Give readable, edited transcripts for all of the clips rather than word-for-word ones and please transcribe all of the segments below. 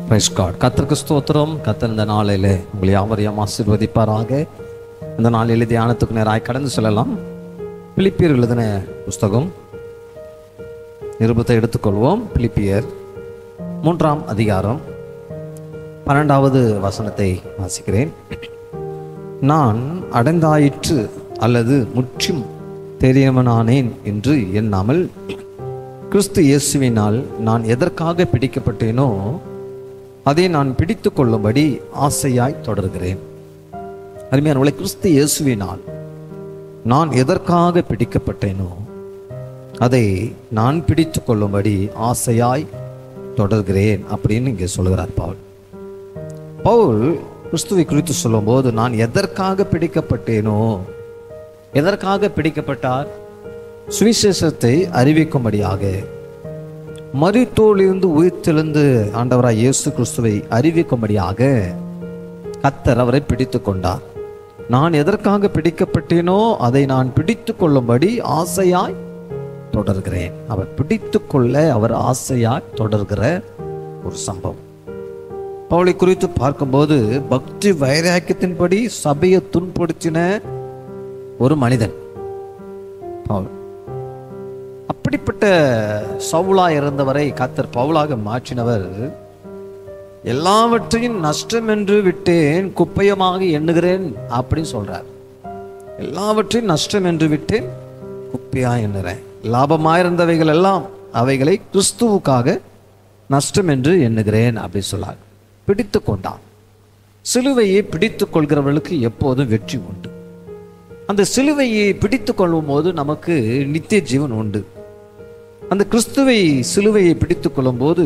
Price God. கர்த்தருக்கு ஸ்தோத்திரம். கர்த்தர் இந்த நாளிலே உங்களை யாவரையும் ஆசீர்வதிப்பாராக. இந்த நாளிலே தியானத்துக்கு நேராக கடந்து செல்லலாம். பிலிப்பியர் எழுதின புஸ்தகம் நிருபத்தை எடுத்துக்கொள்வோம். பிலிப்பியர் 3ஆம் அதிகாரம் 12வது வசனத்தை வாசிக்கிறேன். நான் அடைந்தாயிற்று அல்லது முற்றும் தெரியவனானேன் என்று எண்ணாமல் கிறிஸ்து இயேசுவினால் நான் எதற்காக பிடிக்கப்பட்டேனோ அதை நான் பிடித்து கொள்ளும்படி ஆசையாய் தொடர்கிறேன். அருமையானவர்களே, கிறிஸ்து இயேசுவினால் நான் எதற்காக பிடிக்கப்பட்டேனோ அதை நான் பிடித்து கொள்ளும்படி ஆசையாய் தொடர்கிறேன் அப்படின்னு இங்கே சொல்கிறார் பவுல். பவுல் கிறிஸ்துவை குறித்து சொல்லும்போது நான் எதற்காக பிடிக்கப்பட்டேனோ, எதற்காக பிடிக்கப்பட்டார்? சுவிசேஷத்தை அறிவிக்கும்படியாக, மரித்தோரிலிருந்து உயிர்த்தெழுந்து ஆண்டவராய் இயேசு கிறிஸ்துவை அறிவிக்கும்படியாக கர்த்தர் அவரை பிடித்து கொண்டார். நான் எதற்காக பிடிக்கப்பட்டேனோ அதை நான் பிடித்து கொள்ளும்படி ஆசையாய் தொடர்கிறேன். அவர் பிடித்து கொள்ள அவர் ஆசையாய் தொடர்கிற ஒரு சம்பவம். பவுலை குறித்து பார்க்கும்போது பக்தி வைராக்கியத்தின்படி சபையை துன்படுத்தின ஒரு மனிதன் பவுல். அப்படிப்பட்ட சவுலா இருந்தவரை கர்த்தர் பவுலாக மாற்றினவர். எல்லாவற்றையும் நஷ்டம் என்று விட்டேன், குப்பையமாக எண்ணுகிறேன் அப்படின்னு சொல்றார். எல்லாவற்றையும் நஷ்டம் என்று விட்டேன், குப்பையா எண்ணுறேன். லாபமாயிருந்தவைகள் எல்லாம் அவைகளை கிறிஸ்துவுக்காக நஷ்டம் என்று எண்ணுகிறேன் அப்படி சொல்லார். பிடித்து கொண்டான். சிலுவையை பிடித்து கொள்கிறவர்களுக்கு எப்போதும் வெற்றி உண்டு. அந்த சிலுவையை பிடித்து கொள்ளும் போது நமக்கு நித்திய ஜீவன் உண்டு. அந்த கிறிஸ்துவை சிலுவையை பிடித்து கொள்ளும் போது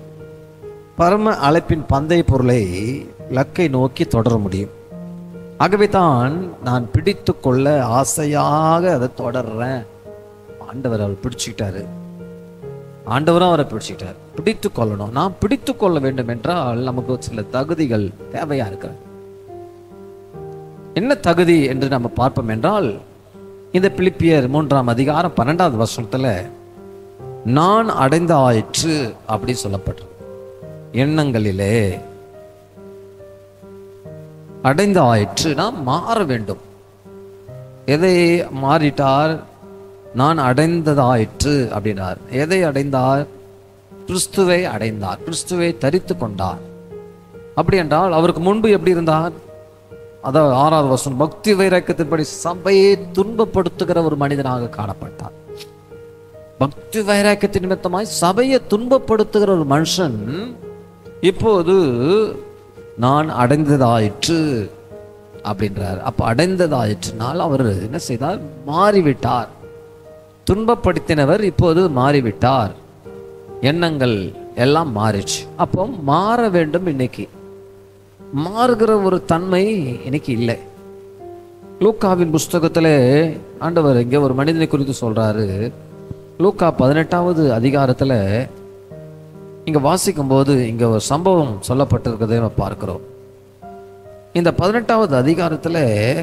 பரம அழைப்பின் பந்தய பொருளை லக்கை நோக்கி தொடர முடியும். ஆகவே தான் நான் பிடித்து கொள்ள ஆசையாக அதை தொடர்றேன். ஆண்டவர் அவர் பிடிச்சுக்கிட்டாரு, ஆண்டவரும் அவரை பிடிச்சுக்கிட்டார். பிடித்து கொள்ளணும். நாம் பிடித்து கொள்ள வேண்டும் என்றால் நமக்கு சில தகுதிகள் தேவையா இருக்கிறது. என்ன தகுதி என்று நம்ம பார்ப்போம் என்றால், இந்த பிலிப்பியர் 3ஆம் அதிகாரம் 12வது வசனத்துல நான் அடைந்த ஆயிற்று அப்படி சொல்லப்பட்டது. எண்ணங்களிலே அடைந்த ஆயிற்று. நாம் மாற வேண்டும். எதை மாறிட்டார்? நான் அடைந்ததாயிற்று அப்படின்னார். எதை அடைந்தார்? கிறிஸ்துவை அடைந்தார். கிறிஸ்துவை தரித்து கொண்டார். அப்படி என்றால் அவருக்கு முன்பு எப்படி இருந்தார்? அதாவது 6வது வசனம், பக்தி வைராக்கியத்தின்படி சபையை துன்பப்படுத்துகிற ஒரு மனிதனாக காணப்பட்டார். பக்தி வைராக்கியத்தின் நிமித்தமாய் சபையை துன்பப்படுத்துகிற ஒரு மனுஷன் இப்போது நான் அடைந்ததாயிற்று அப்படின்றார். அப்ப அடைந்ததாயிற்றுனால் அவர் என்ன செய்தார்? மாறிவிட்டார். துன்பப்படுத்தினவர் இப்போது மாறிவிட்டார். எண்ணங்கள் எல்லாம் மாறிச்சு. அப்போ மாற வேண்டும். இன்னைக்கு மாறுகிற ஒரு தன்மை இன்னைக்கு இல்லை. லூக்காவின் புஸ்தகத்துல ஆண்டவர் இங்க ஒரு மனிதனை குறித்து சொல்றாரு. லூக்கா 18வது அதிகாரத்துல இங்க வாசிக்கும் போது இங்க ஒரு சம்பவம் சொல்லப்பட்டிருக்கிறதை நம்ம பார்க்கிறோம். இந்த 18வது அதிகாரத்துல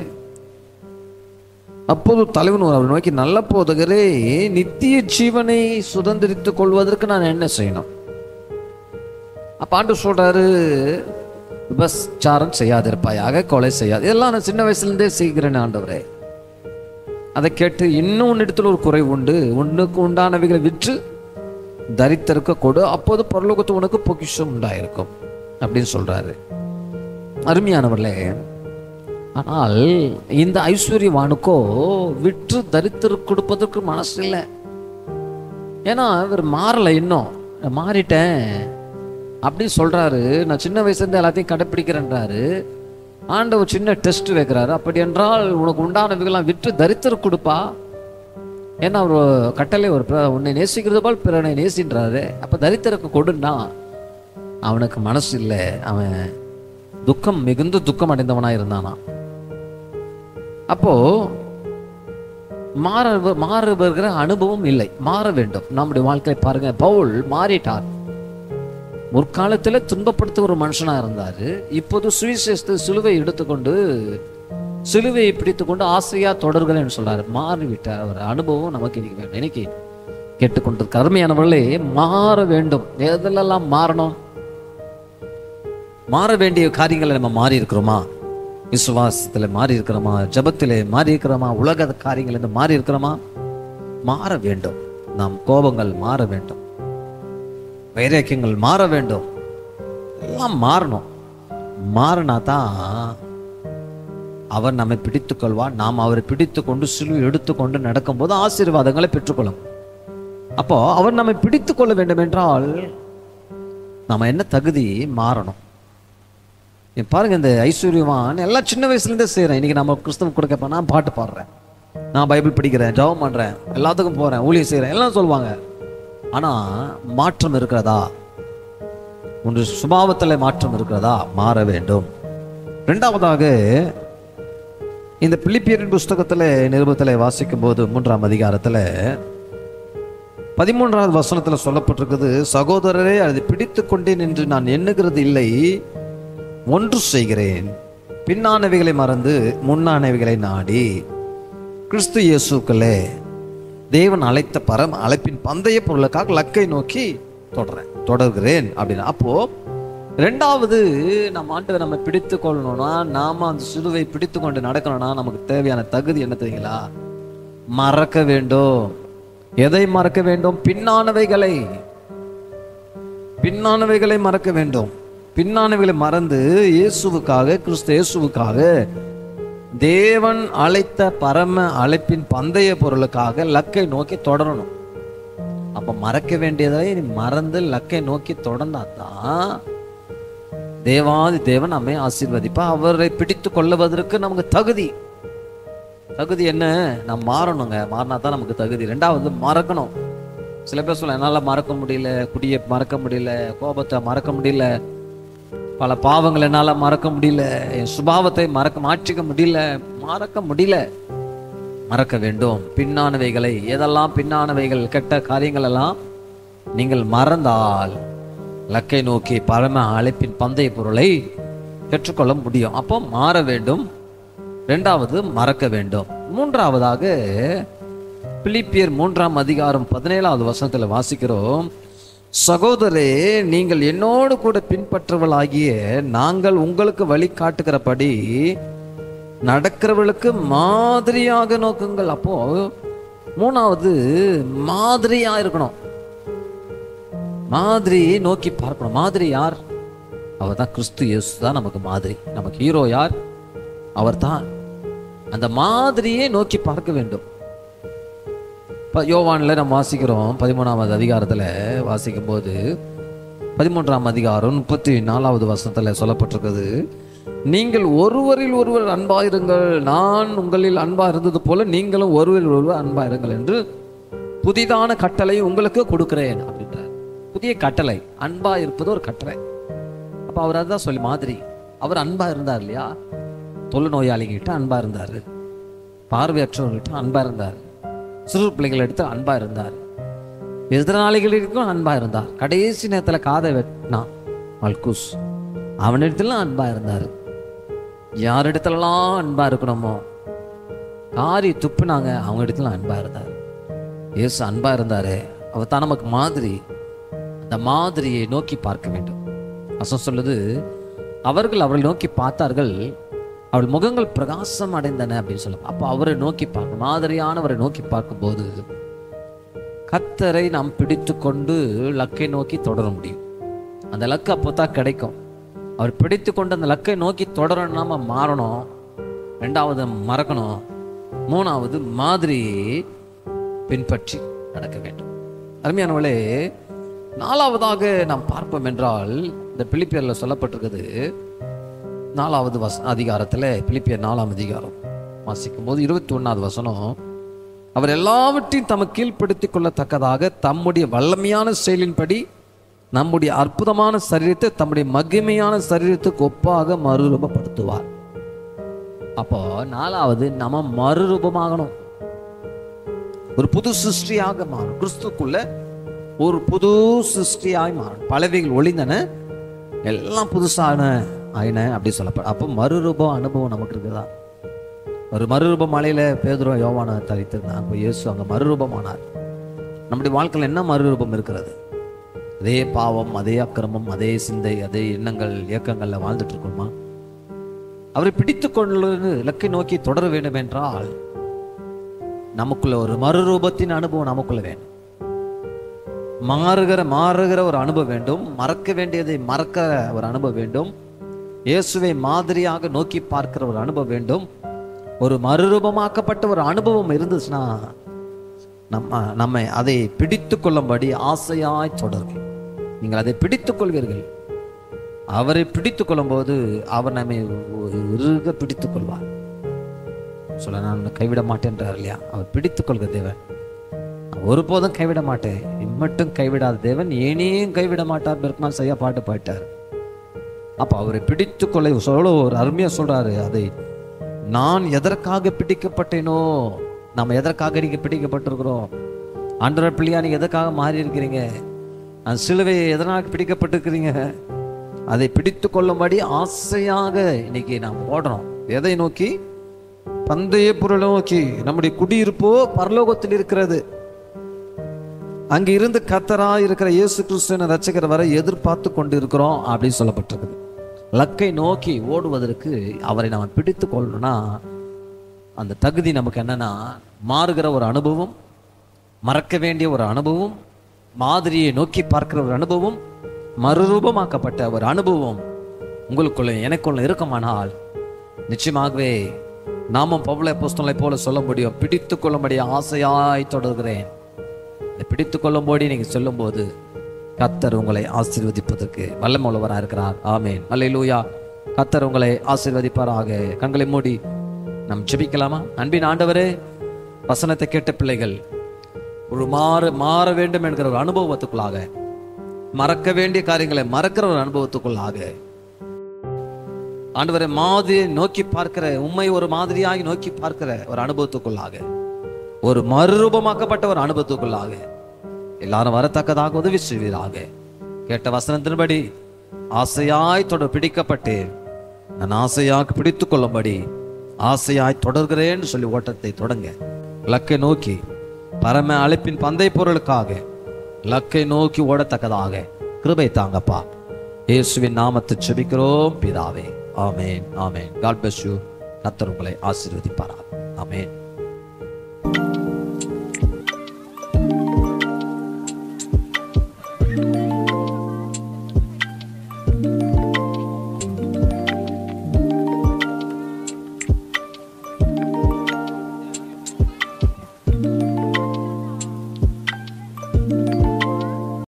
அப்போது தலைவன் அவர் நோக்கி, நல்ல போதகரே, நித்திய ஜீவனை சுதந்திரித்துக் கொள்வதற்கு நான் என்ன செய்யணும்? அப்ப ஆண்டவர் சொல்றாரு, விபச்சாரம் செய்யாதிருப்பாயாக, கொலை செய்யாது. இதெல்லாம் நான் சின்ன வயசுலேருந்தே செய்கிறேன் ஆண்டவரே. அதை கேட்டு இன்னும் உன்னிடத்தில் ஒரு குறை உண்டு, உன்னுக்கு உண்டானவைகளை விற்று தரித்திருக்க கொடு, அப்போது பரலோகத்து உனக்கு பொக்கிஷம் உண்டாயிருக்கும் அப்படின்னு சொல்றாரு. அருமையானவர்களே, ஆனால் இந்த ஐஸ்வர்யவானுக்கோ விற்று தரித்திருக்க கொடுப்பதற்கு மனசு இல்லை. ஏன்னா இவர் மாறலை, இன்னும் மாறிட்டேன் அப்படின்னு சொல்றாரு. நான் சின்ன வயசுலேருந்து எல்லாத்தையும் கடைப்பிடிக்கிறேன்றாரு. ஆண்டவர் சின்ன டெஸ்ட் வைக்கிறாரு. அப்படி என்றால் உனக்கு உண்டானவைகளாம் விற்று தரித்திருக்க கொடுப்பா. ஏன்னா ஒரு கட்டளை, ஒரு உன்னை நேசிக்கிறது போல் பிறனை நேசின்றாரு. அப்ப தரித்திருக்க கொடுன்னா அவனுக்கு மனசு இல்லை. அவன் துக்கம், மிகுந்த துக்கம் அடைந்தவனா இருந்தானா. அப்போ மாறுகிற அனுபவம் இல்லை. மாற வேண்டும். நம்முடைய வாழ்க்கையை பாருங்க. பவுல் மாறிட்டார். முற்காலத்துல துன்பப்படுத்த ஒரு மனுஷனா இருந்தாரு. இப்போது சுவிசேஷத்தை சிலுவை எடுத்துக்கொண்டு சிலுவையை பிடித்து கொண்டு ஆசையா தொடர்கிறேன்னு சொல்றாரு. மாறிவிட்டார். அவர் அனுபவம் நமக்கு இன்னைக்கு வேண்டும். இன்னைக்கு கேட்டுக்கொண்டிருக்க அருமையானவர்களே, மாற வேண்டும். எதெல்லாம் மாறணும்? மாற வேண்டிய காரியங்களை நம்ம மாறி இருக்கிறோமா? விசுவாசத்தில் மாறி இருக்கிறோமா? ஜபத்திலே மாறி இருக்கிறோமா? உலக காரியங்கள் இருந்து மாறி இருக்கிறோமா? மாற வேண்டும். நாம் கோபங்கள் மாற வேண்டும், வைராக்கியங்கள் மாற வேண்டும், எல்லாம் மாறணும். மாறினா தான் அவர் நம்மை பிடித்து கொள்வார். நாம் அவரை பிடித்து கொண்டு சிலுவை எடுத்துக்கொண்டு நடக்கும்போது ஆசீர்வாதங்களை பெற்றுக்கொள்ளும். அப்போ அவர் நம்மை பிடித்து கொள்ள வேண்டும் என்றால் நம்ம என்ன தகுதி? மாறணும். பாருங்க, இந்த ஐஸ்வர்யவான் எல்லாம் சின்ன வயசுலேருந்தே செய்கிறேன். இன்னைக்கு நம்ம கிறிஸ்தவ கொடுக்க நான் பாட்டு பாடுறேன், நான் பைபிள் படிக்கிறேன், ஜெபம் பண்ணுறேன், எல்லாத்துக்கும் போகிறேன், ஊழியம் செய்கிறேன், எல்லாம் சொல்லுவாங்க. ஆனால் மாற்றம் இருக்கிறதா? ஒன்று சுபாவத்தில் மாற்றம் இருக்கிறதா? மாற வேண்டும். இரண்டாவதாக, இந்த பிலிப்பியரின் புஸ்தகத்தில் நிருபத்தில் வாசிக்கும் போது 3ஆம் அதிகாரத்தில் 13வது வசனத்தில் சொல்லப்பட்டிருக்குது, சகோதரரே, அதை பிடித்து கொண்டேன் என்று நான் எண்ணுகிறது இல்லை, ஒன்று செய்கிறேன், பின்னானவைகளை மறந்து முன்னானவைகளை நாடி கிறிஸ்து இயேசுக்களே தேவன் அழைத்த பரம் அழைப்பின் பந்தய பொருளுக்காக லக்கை நோக்கி தொடர்கிறேன் அப்படின்னா. அப்போ ரெண்டாவது, நம்ம ஆண்டவர் நம்ம பிடித்து கொள்ளணும்னா, நாம அந்த சிலுவை பிடித்து கொண்டு நடக்கணும்னா நமக்கு தேவையான தகுதி என்ன தெரியுங்களா? மறக்க வேண்டும். எதை மறக்க வேண்டும்? பின்னானவைகளை மறக்க வேண்டும். பின்னானவைகளை மறந்து இயேசுவுக்காக, கிறிஸ்து இயேசுவுக்காக, தேவன் அழைத்த பரம அழைப்பின் பந்தய பொருளுக்காக லக்கை நோக்கி தொடரணும். அப்ப மறக்க வேண்டியதை மறந்து லக்கை நோக்கி தொடர்ந்தாதான் தேவாதி தேவன் நம்மை ஆசீர்வதிப்பா. அவரை பிடித்து கொள்ளுவதற்கு நமக்கு தகுதி என்ன? நாம் மாறணுங்க. மாறினா தான் நமக்கு தகுதி. ரெண்டாவது, மறக்கணும். சில பேர் சொல்ல, என்னால் மறக்க முடியல, குடியை மறக்க முடியல, கோபத்தை மறக்க முடியல, பல பாவங்கள் என்னால் மறக்க முடியல, என் சுபாவத்தை மாற்றிக்க முடியல. மறக்க வேண்டும். பின்னானவைகளை, எதெல்லாம் பின்னானவைகள், கெட்ட காரியங்கள் எல்லாம் நீங்கள் மறந்தால் லக்கை நோக்கி பரம அழைப்பின் பந்தய பொருளை பெற்றுக்கொள்ள முடியும். அப்போ மாற வேண்டும். இரண்டாவது, மறக்க வேண்டும். மூன்றாவதாக, பிலிப்பியர் 3ஆம் அதிகாரம் 17வது வசனத்தில் வாசிக்கிறோம், சகோதரே, நீங்கள் என்னோடு கூட பின்பற்றுவர்களாகிய நாங்கள் உங்களுக்கு வழி காட்டுகிறபடி நடக்கிறவர்களுக்கு மாதிரியாக நோக்குங்கள். அப்போ மூணாவது, மாதிரியா இருக்கணும். மாதிரியை நோக்கி பார்க்கணும். மாதிரி யார்? அவர் தான் கிறிஸ்து இயேசு தான் நமக்கு மாதிரி. நமக்கு ஹீரோ யார்? அவர் தான். அந்த மாதிரியை நோக்கி பார்க்க வேண்டும். யோவான்ல நம்ம வாசிக்கிறோம், 13வது அதிகாரத்துல வாசிக்கும் போது 13ஆம் அதிகாரம் 34வது வசனத்துல சொல்லப்பட்டிருக்கிறது, நீங்கள் ஒருவரில் ஒருவர் அன்பாயிருங்கள், நான் உங்களில் அன்பா இருந்தது போல நீங்களும் ஒருவரில் ஒருவர் அன்பாயிருங்கள் என்று புதிதான கட்டளை உங்களுக்கு கொடுக்கிறேன் அப்படின்றார். புதிய கட்டளை, அன்பா இருப்பது ஒரு கட்டளை. அப்ப அவர் அதான் சொல்லி மாதிரி. அவர் அன்பா இருந்தார் இல்லையா? தொழு நோயாளிகிட்ட அன்பா இருந்தாரு, பார்வையற்றவர்கிட்ட அன்பா இருந்தார், சிறு பிள்ளைகள் எடுத்து அன்பா இருந்தார், எதிராளிகளுக்கும் அன்பா இருந்தார். கடைசி நேரத்துல காதை வெட்டினான் மல்குஸ், அவனிடத்துல அன்பா இருந்தாரு. யார் இடத்துலலாம் அன்பா இருக்கணுமோ, காரி துப்புனாங்க, அவங்க இடத்துல அன்பா இருந்தாரு. இயேசு அன்பா இருந்தாரு. அவர் தான் நமக்கு மாதிரி. அந்த மாதிரியை நோக்கி பார்க்க வேண்டும். அசம் சொல்லுது, அவர்கள் அவரை நோக்கி பார்த்தார்கள், அவள் முகங்கள் பிரகாசம் அடைந்தன அப்படின்னு சொல்ல. அப்போ அவரை நோக்கி பார்க்க, மாதிரியானவரை நோக்கி பார்க்கும்போது கர்த்தரை நாம் பிடித்து கொண்டு லக்கை நோக்கி தொடர முடியும். அந்த லக்கு அப்போதான் கிடைக்கும். அவர் பிடித்து கொண்டு அந்த லக்கை நோக்கி தொடரணும். நாம மாறணும். ரெண்டாவது, மறக்கணும். மூணாவது, மாதிரி பின்பற்றி நடக்க வேண்டும். அருமையானவளே, நாலாவதாக நாம் பார்ப்போம் என்றால், இந்த பிலிப்பியர்ல சொல்லப்பட்டிருக்குது 4வது அதிகாரத்துல, பிலிப்பியர் 4ஆம் அதிகாரம் வாசிக்கும் போது 21வது வசனம், அவர் எல்லாவற்றையும் தமக்கு கீழ்ப்படுத்திக் கொள்ளத்தக்கதாக தம்முடைய வல்லமையான செயலின்படி நம்முடைய அற்புதமான சரீரத்தை தம்முடைய மகிமையான சரீரத்துக்கு ஒப்பாக மறுரூபப்படுத்துவார். அப்போ நாலாவது, நம்ம மறுரூபமாகணும். ஒரு புது சிருஷ்டியாக மாறும். கிறிஸ்துக்குள்ள ஒரு புது சிருஷ்டியாய் மாறும். பலவைகள் ஒளிந்தன, எல்லாம் புதுசான ஆயின அப்படி சொல்லப்படும். அப்போ மறுரூப அனுபவம் நமக்கு இருக்குதா? ஒரு மறுரூப மலையில பேதுரு யோவானை தரித்திருந்தான். அப்போ இயேசு அங்க மறுரூபமானார். நம்முடைய வாழ்க்கையில் என்ன மறுரூபம் இருக்கிறது? அதே பாவம், அதே அக்கிரமம், அதே சிந்தை, அதே எண்ணங்கள், இயக்கங்கள்ல வாழ்ந்துட்டு இருக்கோமா? அவரை பிடித்து கொண்டு இலக்கை நோக்கி தொடர வேண்டும் என்றால் நமக்குள்ள ஒரு மறுரூபத்தின் அனுபவம் நமக்குள்ள வேண்டும். மாறுகிற ஒரு அனுபவம் வேண்டும். மறக்க வேண்டியதை மறக்க ஒரு அனுபவம் வேண்டும். இயேசுவை மாதிரியாக நோக்கி பார்க்கிற ஒரு அனுபவம் வேண்டும். ஒரு மறுரூபமாக்கப்பட்ட ஒரு அனுபவம் இருந்துச்சுன்னா நம்மை அதை பிடித்து கொள்ளும்படி ஆசையாய் தொடர்கள். நீங்கள் அதை பிடித்துக் கொள்வீர்கள். அவரை பிடித்துக் கொள்ளும் போது அவர் நம்மை இறுக பிடித்துக் கொள்வார். சொல்ல, நான் கைவிட மாட்டேன்றார் இல்லையா? அவர் பிடித்துக் கொள்கிற தேவன். ஒருபோதும் கைவிட மாட்டேன், இம்மட்டும் கைவிடாத தேவன் ஏனையும் கைவிட மாட்டார். பெருமாள் செய்ய பாட்டு பாட்டார். அப்ப அவரை பிடித்துக் கொள்ள சொல்ல ஒரு அருமையா சொல்றாரு. அதை நான் எதற்காக பிடிக்கப்பட்டேனோ, நம்ம எதற்காக நீங்க பிடிக்கப்பட்டிருக்கிறோம்? ஆண்டவர் பிள்ளையா நீங்க எதற்காக மாறி இருக்கிறீங்க? அந்த சிலுவையை எதனாக பிடிக்கப்பட்டிருக்கிறீங்க? அதை பிடித்து கொள்ளும்படி ஆசையாக இன்னைக்கு நாம் ஓடுறோம். எதை நோக்கி? பந்தய பொருளை நோக்கி. நம்முடைய குடியிருப்போ பரலோகத்தில் இருக்கிறது. அங்க இருந்து கர்த்தராய் இருக்கிற இயேசு கிறிஸ்துவின் ரட்சகர் வரை எதிர்பார்த்து கொண்டு இருக்கிறோம் அப்படின்னு சொல்லப்பட்டிருக்குது. லக்கை நோக்கி ஓடுவதற்கு அவரை நம்ம பிடித்து கொள்ளணும்னா அந்த தகுதி நமக்கு என்னன்னா, மாறுகிற ஒரு அனுபவம், மறக்க வேண்டிய ஒரு அனுபவம், மாதிரியை நோக்கி பார்க்கிற ஒரு அனுபவம், மறுரூபமாக்கப்பட்ட ஒரு அனுபவம் உங்களுக்குள்ள எனக்குள்ள இருக்குமானால் நிச்சயமாகவே நாமும் பவுல் அப்போஸ்தலனை போல சொல்ல முடியும். பிடித்து கொள்ளும்படி ஆசையாய் தொடர்கிறேன். பிடித்து கொள்ளும்படி நீங்க சொல்லும் போது கர்த்தர் உங்களை ஆசீர்வதிப்பதற்கு வல்லமையுள்ளவராக இருக்கிறார். ஆமென், அல்லேலூயா. கர்த்தர் உங்களை ஆசீர்வதிப்பாராக. கண்களை மூடி நாம் ஜெபிக்கலாமா? அன்பின் ஆண்டவரே, வசனத்தை கேட்ட பிள்ளைகள் ஒரு மாற வேண்டும் என்கிற ஒரு அனுபவத்துக்குள்ளாக, மறக்க வேண்டிய காரியங்களை மறக்கிற ஒரு அனுபவத்துக்குள்ளாக, ஆண்டவரை மாதிரியை நோக்கி பார்க்கிற, உண்மை ஒரு மாதிரியாகி நோக்கி பார்க்கிற ஒரு அனுபவத்துக்குள்ளாக, ஒரு மறுரூபமாக்கப்பட்ட ஒரு அனுபவத்துக்குள்ளாக எல்லாரும் வரத்தக்கதாக உதவி செய்வீராக. கேட்ட வசனத்தின்படி ஆசையாய் பிடிக்கப்பட்டு நான் ஆசையாக பிடித்து கொள்ளும்படி ஆசையாய் தொடர்கிறேன்னு சொல்லி ஓட்டத்தை தொடங்க. லக்கை நோக்கி பரம அழைப்பின் பந்தை பொருளுக்காக லக்கை நோக்கி ஓடத்தக்கதாக கிருபை தாங்கப்பா. இயேசுவின் நாமத்தை ஜெபிக்கிறோம் பிதாவே. ஆமென், ஆமென். God bless you. கர்த்தர் உங்களை ஆசீர்வதிப்பாராக. ஆமென்.